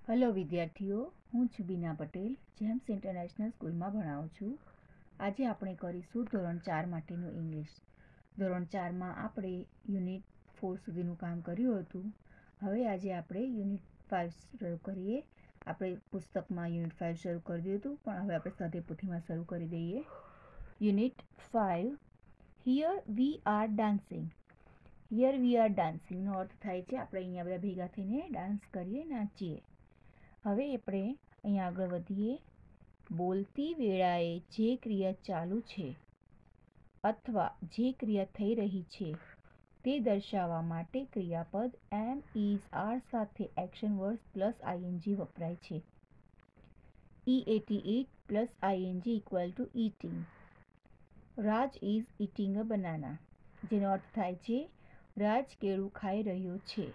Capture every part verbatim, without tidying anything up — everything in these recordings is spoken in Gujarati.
હેલો વિદ્યાર્થીઓ, હું છું બીના પટેલ, જેમ્સ ઇન્ટરનેશનલ સ્કૂલમાં ભણાવું છું. આજે આપણે કરીશું ધોરણ ચાર માટેનું ઇંગ્લિશ. ધોરણ ચારમાં આપણે યુનિટ ફોર સુધીનું કામ કર્યું હતું. હવે આજે આપણે યુનિટ ફાઇવ શરૂ કરીએ. આપણે પુસ્તકમાં યુનિટ ફાઇવ શરૂ કરી દીધું હતું, પણ હવે આપણે સ્વાધ્યાયપોથીમાં શરૂ કરી દઈએ. Unit five, here we are dancing. Here we are ડાન્સિંગનો અર્થ થાય છે આપણે અહીંયા બધા ભેગા થઈને ડાન્સ કરીએ, નાચીએ. હવે આપણે અહીંયા આગળ વધીએ. બોલતી વેળાએ જે ક્રિયા ચાલુ છે અથવા જે ક્રિયા થઈ રહી છે તે દર્શાવવા માટે ક્રિયાપદ એમ, ઇઝ, આર સાથે એક્શન વર્ડ્સ પ્લસ આઈએનજી વપરાય છે. E A T eat plus I N G equal to eating. Raj is eating a banana, જેનો અર્થ થાય છે રાજ કેળું ખાઈ રહ્યો છે.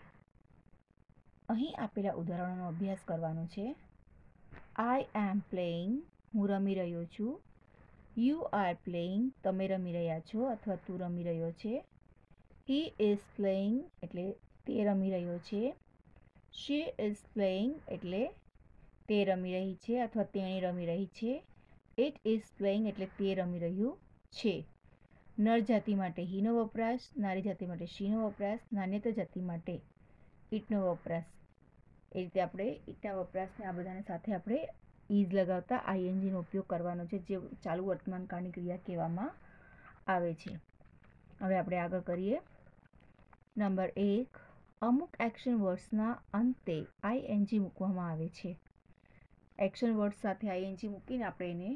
અહીં આપેલા ઉદાહરણોનો અભ્યાસ કરવાનો છે. આઈ એમ પ્લેઇંગ, હું રમી રહ્યો છું. યુ આર પ્લેઇંગ, તમે રમી રહ્યા છો અથવા તું રમી રહ્યો છે. હી ઇઝ પ્લેઇંગ એટલે તે રમી રહ્યો છે. શી ઇઝ પ્લેઇંગ એટલે તે રમી રહી છે અથવા તેણી રમી રહી છે. ઇટ ઇઝ પ્લેઇંગ એટલે તે રમી રહ્યું છે. નર જાતિ માટે હીનો વપરાશ, નારી જાતિ માટે શીનો વપરાશ, નાન્યતર જાતિ માટે ઇટનો વપરાશ. એ રીતે આપણે ઇટના વપરાશને આ બધાને સાથે આપણે ઇઝ લગાવતા આઈએનજીનો ઉપયોગ કરવાનો છે, જે ચાલુ વર્તમાનકાળની ક્રિયા કહેવામાં આવે છે. હવે આપણે આગળ કરીએ. નંબર એક, અમુક એક્શન વર્ડ્સના અંતે આઈએનજી મૂકવામાં આવે છે. એક્શન વર્ડ સાથે આઈએનજી મૂકીને આપણે એને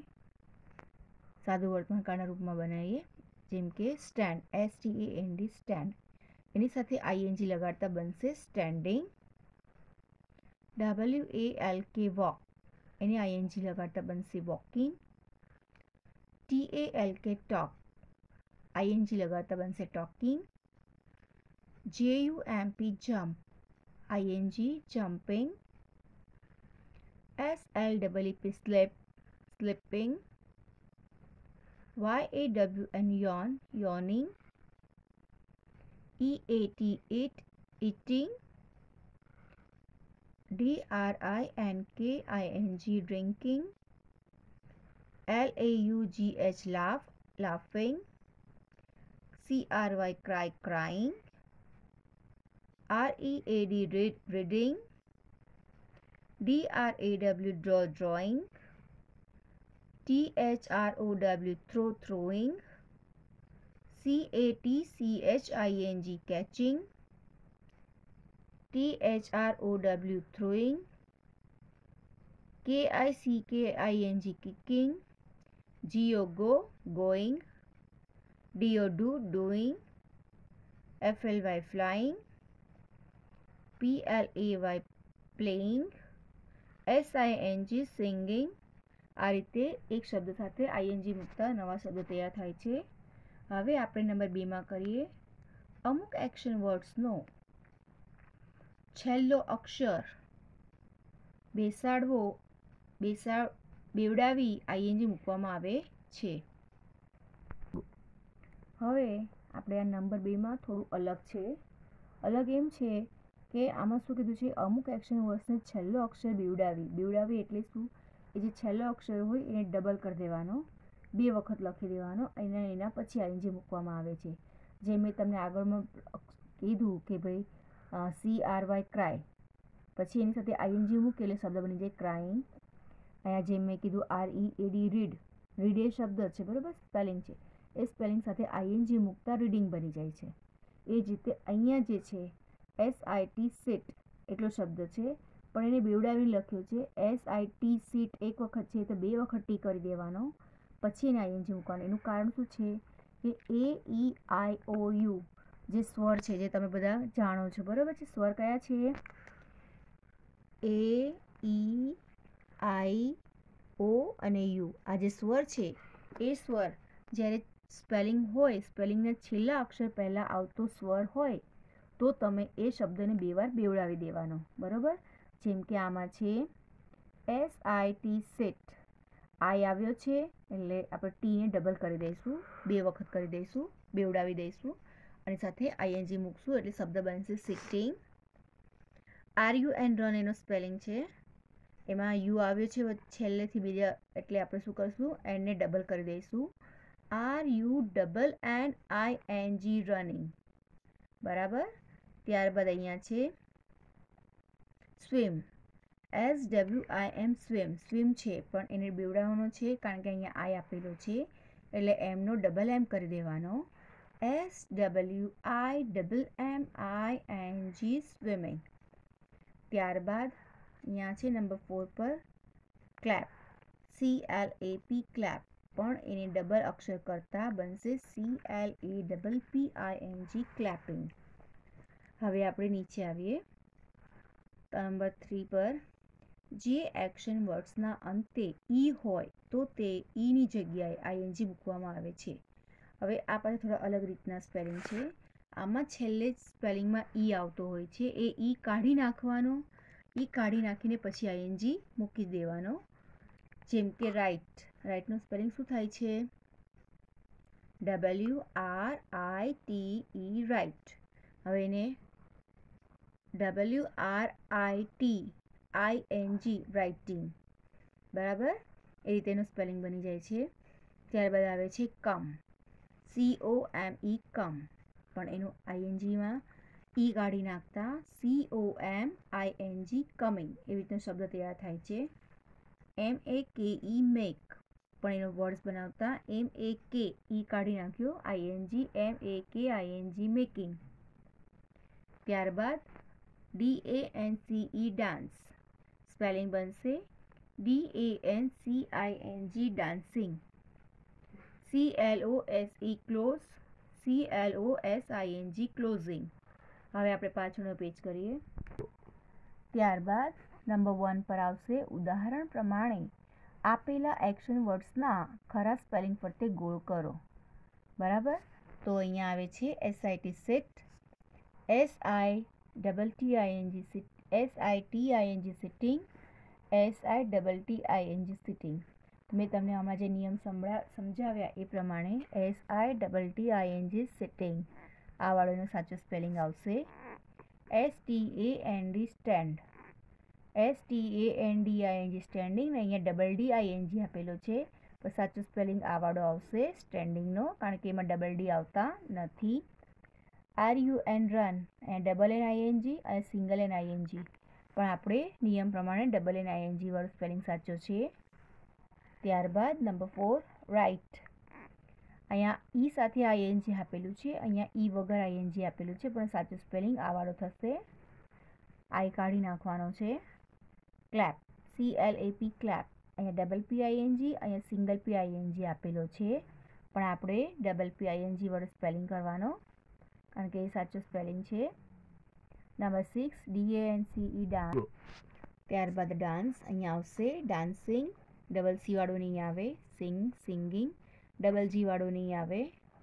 સાદું વર્તમાનકાળના રૂપમાં બનાવીએ. જેમ કે stand, S T A N D stand, એની સાથે આઈએનજી લગાડતા બનશે standing. W A L K walk, એને આઈએનજી લગાડતા બનશે walking. T A L K talk, I N G લગાડતા બનશે talking. J U M P jump, I N G jumping. S L double E P sleep, sleeping. Y A W N yawn, yawning. E A T eat, eating. D R I N K I N G drinking. L A U G H laugh, laughing. C R Y cry, crying. R E A D read, reading. D R A W draw, drawing. T H R O W throw, throwing. C A T C H I N G catching. T H R O W throwing. K I C K I N G kicking. G O go, going. D O do, doing. F L Y flying. P L A Y playing. S I N G singing. આ રીતે એક શબ્દ સાથે આઈએનજી મૂકતા નવા શબ્દ તૈયાર થાય છે. હવે આપણે નંબર બે માં કરીએ. અમુક એક્શન વર્ડ્સનો છેલ્લો અક્ષર બેસાડવો, બેસા બેવડાવી આઈએનજી મૂકવામાં આવે છે. હવે આપણે આ નંબર બેમાં થોડું અલગ છે. અલગ એમ છે કે આમાં શું કીધું છે, અમુક એક્શન વર્ડ્સને છેલ્લો અક્ષર બેવડાવી. બેવડાવી એટલે શું, એ જે છેલ્લો અક્ષર હોય એને ડબલ કરી દેવાનો, બે વખત લખી દેવાનો અને એના પછી આઈએનજી મૂકવામાં આવે છે. જે મેં તમને આગળમાં કીધું કે ભાઈ સી આર વાય ક્રાય, પછી એની સાથે આઈએનજી મૂકે એટલે શબ્દ બની જાય ક્રાઇંગ. અહીંયા જેમ મેં કીધું R E A D read, read એ શબ્દ છે બરાબર, સ્પેલિંગ છે. એ સ્પેલિંગ સાથે આઈએનજી મૂકતા રીડિંગ બની જાય છે. એ જ રીતે અહીંયા જે છે એસ આઈ ટી સીટ એટલો શબ્દ છે, પણ એને બેવડાવીને લખ્યો છે એસ આઈ ટી સીટ. એક વખત છે તો બે વખત ટી કરી દેવાનો, પછી એને આઈએનજી મૂકવાનું. એનું કારણ શું છે કે એ ઈ આઈ ઓ યુ જે સ્વર છે, જે તમે બધા જાણો છો બરાબર છે. સ્વર કયા છે? એ ઈ આઈ ઓ અને યુ. આ જે સ્વર છે એ સ્વર જ્યારે સ્પેલિંગ હોય, સ્પેલિંગના છેલ્લા અક્ષર પહેલાં આવતો સ્વર હોય તો તમે એ શબ્દને બે વાર બેવડાવી દેવાનો બરાબર. જેમ કે આમાં છે S I T set, I આવ્યો છે એટલે આપણે ટીને ડબલ કરી દઈશું, બે વખત કરી દઈશું, બેવડાવી દઈશું અને સાથે આઈએનજી મૂકશું એટલે શબ્દ બનશે sitting. R U N run એનો સ્પેલિંગ છે એમાં યુ આવ્યો છે છેલ્લેથી બીજા, એટલે આપણે શું કરશું, એનને ડબલ કરી દઈશું. R U double N I N G running. બરાબર. ત્યારબાદ અહીંયા છે swim. S W I M swim. Swim છે પણ એને બેવડાવવાનો છે કારણ કે અહીંયા આઈ આપેલો છે, એટલે એમનો ડબલ એમ કરી દેવાનો. S W I double M I N G swimming. ત્યારબાદ અહીંયા છે નંબર ફોર પર clap. C L A P clap, પણ એને ડબલ અક્ષર કરતા બનશે C L A double P I N G clapping. હવે આપણે નીચે આવીએ નંબર થ્રી પર. જે એક્શન વર્ડ્સના અંતે ઈ હોય તો તે ઈની જગ્યાએ આઈએનજી મૂકવામાં આવે છે. હવે આ પાસે થોડા અલગ રીતના સ્પેલિંગ છે. આમાં છેલ્લે જ સ્પેલિંગમાં ઈ આવતો હોય છે, એ ઈ કાઢી નાખવાનો. ઈ કાઢી નાખીને પછી આઈએનજી મૂકી દેવાનો. જેમ કે રાઇટ. રાઇટનું સ્પેલિંગ શું થાય છે? W R I T E write. હવે એને W R I T I N G writing. બરાબર, એ રીતે એનું સ્પેલિંગ બની જાય છે. ત્યારબાદ આવે છે કમ. સી ઓ એમ ઈ કમ, પણ એનું આઈએનજીમાં ઈ કાઢી નાખતા C O M I N G coming એવી રીતનો શબ્દ તૈયાર થાય છે. એમ એ કે ઈ મેક, પણ એનો વર્ડ્સ બનાવતા એમ એ કે ઈ કાઢી નાખ્યો, ING M A K I N G making. ત્યારબાદ D A N C E dance. Spelling બનશે D A N C I N G dancing. C L O S E close. C L O S I N G closing. હવે આપણે પાછળનો પેજ કરીએ. ત્યારબાદ નંબર વન પર આવશે ઉદાહરણ પ્રમાણે આપેલા એક્શન વર્ડ્સના ખરા સ્પેલિંગ ફરતે ગોળ કરો. બરાબર, તો અહીંયા આવે છે S I T sit. S I double T I N G sit. S I T I N G sitting. S I double T I N G sitting. મેં તમને હમણાં જે નિયમ સમળા સમજાવ્યા એ પ્રમાણે S I double T I N G sitting આ વાળોનો સાચો સ્પેલિંગ આવશે. S T A N D stand. S T A N D I N G standing. ને અહીંયા double D I N G આપેલો છે, પણ સાચું સ્પેલિંગ આ વાળો આવશે સ્ટેન્ડિંગનો, કારણ કે એમાં ડબલ ડી આવતા નથી. R U N run. અહીંયા double N I N G અને single N I N G, પણ આપણે નિયમ પ્રમાણે double N I N G વાળો સ્પેલિંગ સાચો છે. ત્યારબાદ નંબર ફોર રાઇટ. અહીંયા ઈ સાથે આઈએનજી આપેલું છે, અહીંયા ઈ વગર આઈએનજી આપેલું છે, પણ સાચું સ્પેલિંગ આ વાળો થશે. આઈ કાઢી નાખવાનો છે. Clap. C L A P clap. અહીંયા ડબલ પી આઈએનજી, અહીંયા સિંગલ પી આઈએનજી આપેલો છે, પણ આપણે ડબલ પી આઈએનજી વાળો સ્પેલિંગ કરવાનો, કારણ કે એ સાચો સ્પેલિંગ છે. Number six D A N C E dance. ત્યારબાદ ડાન્સ અહીંયા આવશે ડાન્સિંગ. ડબલ સી વાળો નહીં આવે. સિંગ સિંગિંગ. ડબલ જી વાળો નહીં આવે.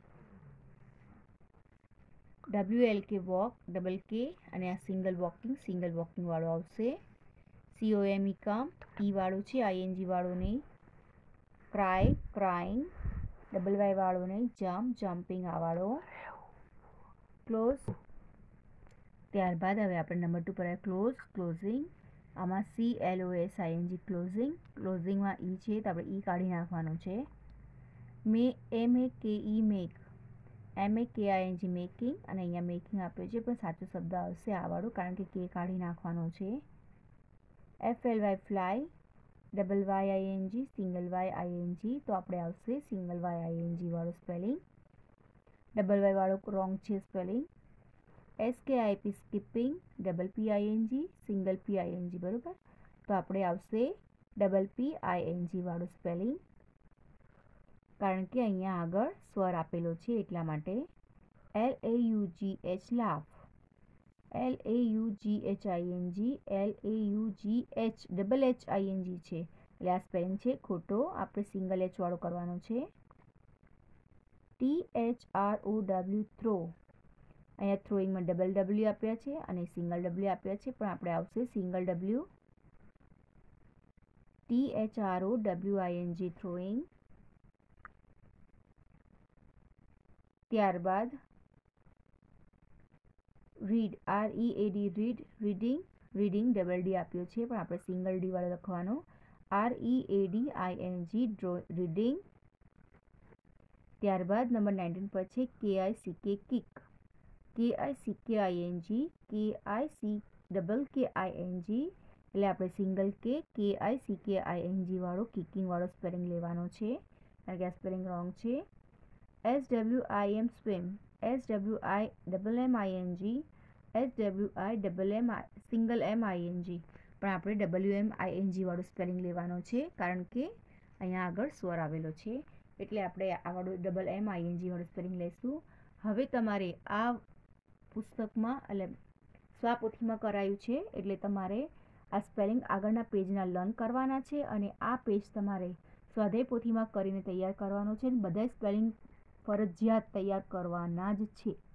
W L K walk. Double K અને આ સિંગલ વોકિંગ સિંગલ વોકિંગ વાળો આવશે. સી ઓ એમ ઈ કમ. ઈ વાળું છે, આઈએનજી વાળો નહીં. Cry crying. ડબલ વાય વાળો નહીં. જમ્પ જમ્પિંગ આ વાળો. ક્લોઝ. ત્યારબાદ હવે આપણે નંબર ટુ પર ક્લોઝ ક્લોઝિંગ. આમાં C L O S I N G closing. ક્લોઝિંગમાં ઈ છે તો આપણે ઈ કાઢી નાખવાનો છે. મે એમ એ કે ઈ make. M A K I N G making, અને અહીંયા મેકિંગ આપ્યો છે, પણ સાચો શબ્દ આવશે આ વાળો, કારણ કે કે કાઢી નાખવાનો છે. F L Y fly. Double Y I N G single Y I N G, તો આપણે આવશે સિંગલ વાય આઈએનજી વાળો સ્પેલિંગ. ડબલ વાય વાળો રોંગ છે spelling. S K I P skipping. Double P I N G single P I N G, બરાબર, તો આપણે આવશે ડબલ પી આઈએનજી વાળો સ્પેલિંગ, કારણ કે અહીંયા આગળ સ્વર આપેલો છે એટલા માટે. L A U G H laugh. L A U G H I N G. L A U G H double H I N G છે, એટલે આ સ્પેલિંગ છે ખોટો, આપણે સિંગલ એચ વાળો કરવાનો છે. T H R O W throw. અહીંયા થ્રોઈંગમાં ડબલ ડબલ્યુ આપ્યા છે અને સિંગલ ડબલ્યુ આપ્યા છે, પણ આપણે આવશે single W. T H R O W I N G throwing. ત્યારબાદ read. R E A D read reading. Reading double D આપ્યો છે પણ આપણે સિંગલ ડી વાળો લખવાનો. R E A D I N G draw reading. ત્યારબાદ નંબર નાઇન્ટીન પર છે કે આઈ સી કે કિક. કે I C K I N જી કે આઈ સી ડબલ કે આઈ એન જી એટલે આપણે સિંગલ કે કે I C K I N G વાળો કિકિંગ વાળો સ્પેલિંગ લેવાનો છે કારણ કે આ સ્પેલિંગ રોંગ છે. S W I M swim. S W I double M I N G S W I double M single M I N G પણ આપણે W M I N G વાળો સ્પેલિંગ લેવાનો છે કારણ કે અહીંયા આગળ સ્વર આવેલો છે એટલે આપણે આ વાળો double M I N G વાળો સ્પેલિંગ લઈશું. હવે તમારે આ પુસ્તકમાં એટલે સ્વાપોથીમાં કરાયું છે એટલે તમારે આ સ્પેલિંગ આગળના પેજના લર્ન કરવાના છે અને આ પેજ તમારે સ્વાધ્યાય પોથીમાં કરીને તૈયાર કરવાનો છે. બધા સ્પેલિંગ ફરજિયાત તૈયાર કરવાના જ છે.